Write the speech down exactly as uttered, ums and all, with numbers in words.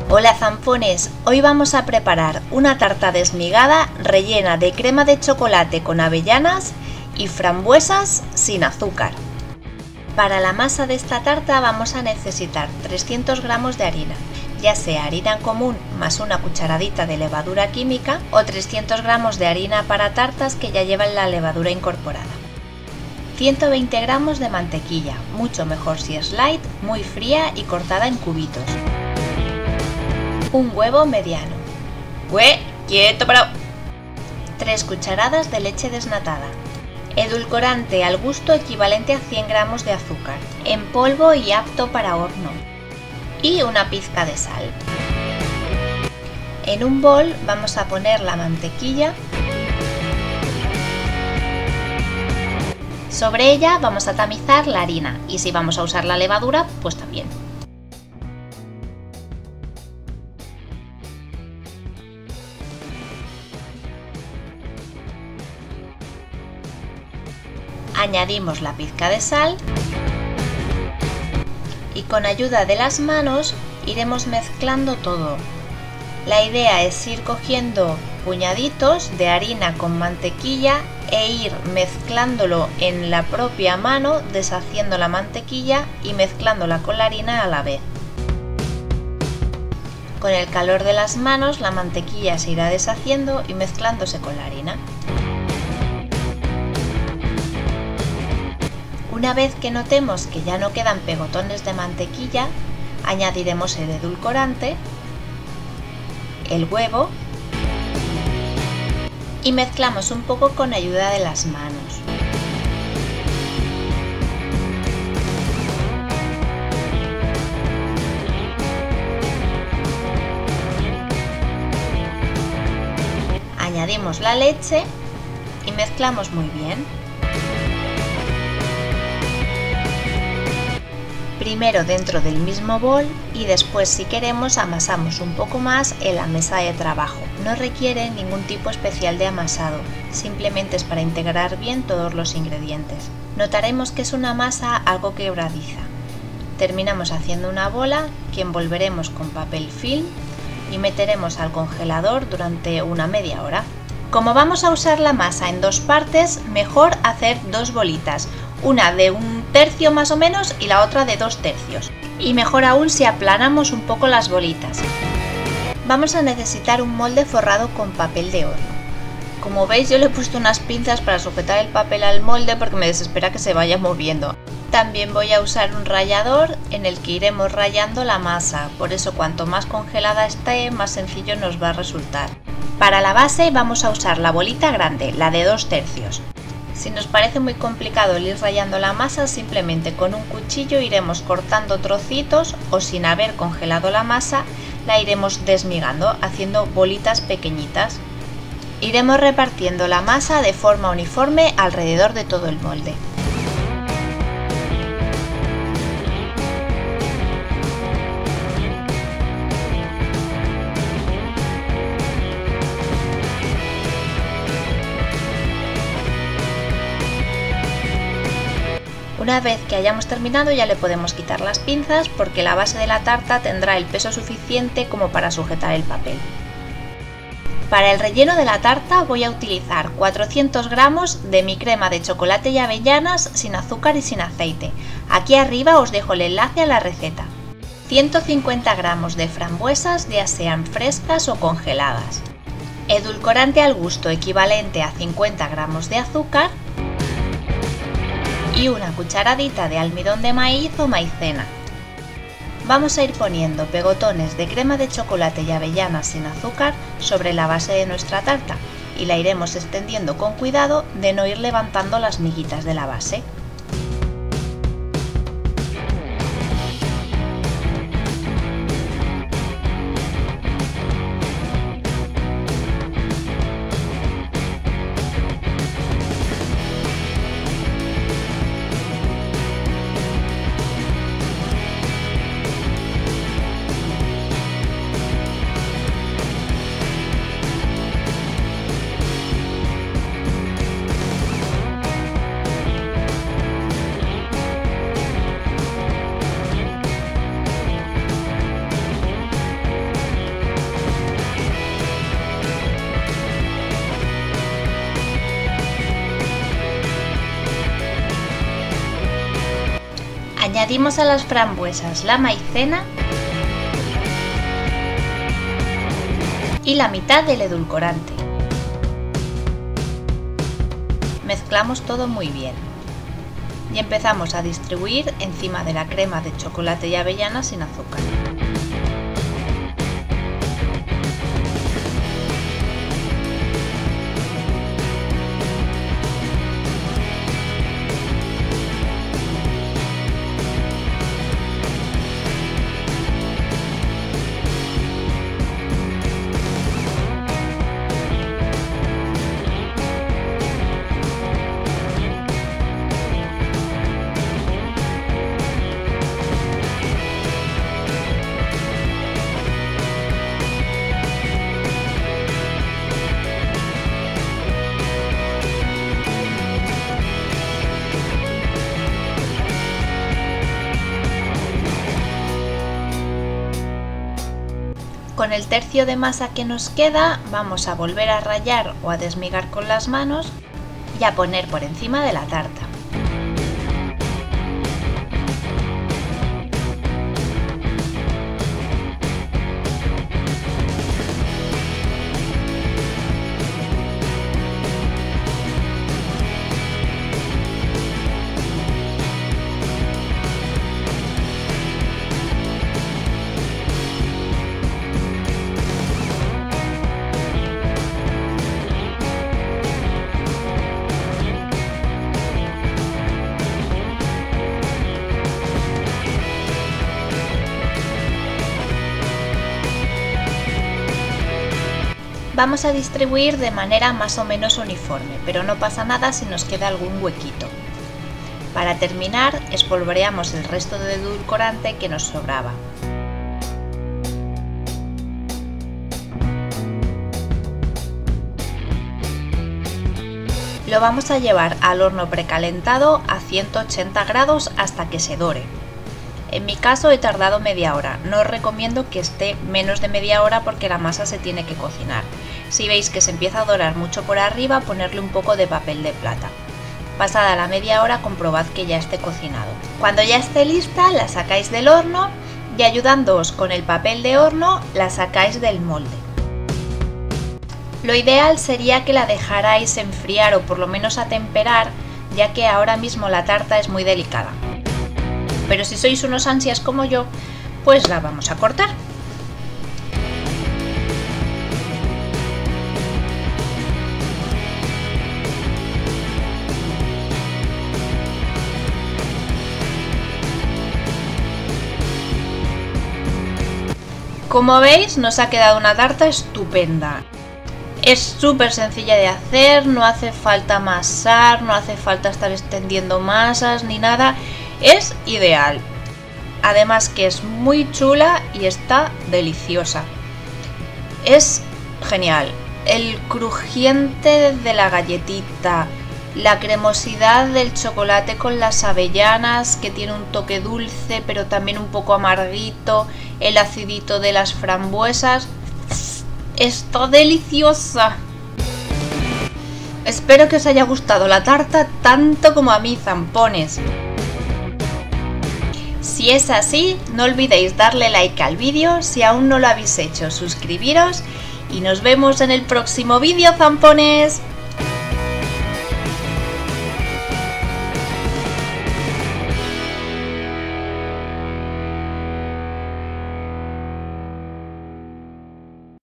Hola zampones, hoy vamos a preparar una tarta desmigada rellena de crema de chocolate con avellanas y frambuesas sin azúcar. Para la masa de esta tarta vamos a necesitar trescientos gramos de harina, ya sea harina común más una cucharadita de levadura química o trescientos gramos de harina para tartas que ya llevan la levadura incorporada. ciento veinte gramos de mantequilla, mucho mejor si es light, muy fría y cortada en cubitos. Un huevo mediano. ¡Hue! ¡Quieto, parado! tres cucharadas de leche desnatada. Edulcorante al gusto equivalente a cien gramos de azúcar, en polvo y apto para horno. Y una pizca de sal. En un bol vamos a poner la mantequilla. Sobre ella vamos a tamizar la harina y si vamos a usar la levadura, pues también. Añadimos la pizca de sal y con ayuda de las manos iremos mezclando todo. La idea es ir cogiendo puñaditos de harina con mantequilla e ir mezclándolo en la propia mano, deshaciendo la mantequilla y mezclándola con la harina a la vez. Con el calor de las manos la mantequilla se irá deshaciendo y mezclándose con la harina. Una vez que notemos que ya no quedan pegotones de mantequilla, añadiremos el edulcorante, el huevo y mezclamos un poco con ayuda de las manos. Añadimos la leche y mezclamos muy bien. Primero dentro del mismo bol y después, si queremos, amasamos un poco más en la mesa de trabajo. No requiere ningún tipo especial de amasado, simplemente es para integrar bien todos los ingredientes. Notaremos que es una masa algo quebradiza. Terminamos haciendo una bola que envolveremos con papel film y meteremos al congelador durante una media hora. Como vamos a usar la masa en dos partes, mejor hacer dos bolitas, una de un tercio más o menos y la otra de dos tercios. Y mejor aún si aplanamos un poco las bolitas. Vamos a necesitar un molde forrado con papel de horno. Como veis, yo le he puesto unas pinzas para sujetar el papel al molde porque me desespera que se vaya moviendo. También voy a usar un rallador en el que iremos rallando la masa, por eso cuanto más congelada esté, más sencillo nos va a resultar. Para la base vamos a usar la bolita grande, la de dos tercios. Si nos parece muy complicado el ir rallando la masa, simplemente con un cuchillo iremos cortando trocitos o sin haber congelado la masa, la iremos desmigando, haciendo bolitas pequeñitas. Iremos repartiendo la masa de forma uniforme alrededor de todo el molde. Una vez que hayamos terminado ya le podemos quitar las pinzas porque la base de la tarta tendrá el peso suficiente como para sujetar el papel. Para el relleno de la tarta voy a utilizar cuatrocientos gramos de mi crema de chocolate y avellanas sin azúcar y sin aceite. Aquí arriba os dejo el enlace a la receta. ciento cincuenta gramos de frambuesas, ya sean frescas o congeladas. Edulcorante al gusto equivalente a cincuenta gramos de azúcar. Y una cucharadita de almidón de maíz o maicena. Vamos a ir poniendo pegotones de crema de chocolate y avellanas sin azúcar sobre la base de nuestra tarta y la iremos extendiendo con cuidado de no ir levantando las miguitas de la base. Añadimos a las frambuesas la maicena y la mitad del edulcorante. Mezclamos todo muy bien y empezamos a distribuir encima de la crema de chocolate y avellana sin azúcar. Con el tercio de masa que nos queda vamos a volver a rallar o a desmigar con las manos y a poner por encima de la tarta. Vamos a distribuir de manera más o menos uniforme, pero no pasa nada si nos queda algún huequito. Para terminar, espolvoreamos el resto de edulcorante que nos sobraba. Lo vamos a llevar al horno precalentado a ciento ochenta grados hasta que se dore. En mi caso he tardado media hora, no os recomiendo que esté menos de media hora porque la masa se tiene que cocinar. Si veis que se empieza a dorar mucho por arriba, ponerle un poco de papel de plata. Pasada la media hora comprobad que ya esté cocinado. Cuando ya esté lista la sacáis del horno y ayudándoos con el papel de horno la sacáis del molde. Lo ideal sería que la dejarais enfriar o por lo menos atemperar, ya que ahora mismo la tarta es muy delicada. Pero si sois unos ansias como yo, pues la vamos a cortar. Como veis, nos ha quedado una tarta estupenda. Es súper sencilla de hacer, no hace falta amasar, no hace falta estar extendiendo masas ni nada. Es ideal, además que es muy chula y está deliciosa. Es genial, el crujiente de la galletita, la cremosidad del chocolate con las avellanas que tiene un toque dulce pero también un poco amarguito, el acidito de las frambuesas, está deliciosa. Espero que os haya gustado la tarta tanto como a mí, zampones. Si es así, no olvidéis darle like al vídeo, si aún no lo habéis hecho, suscribiros y nos vemos en el próximo vídeo, zampones.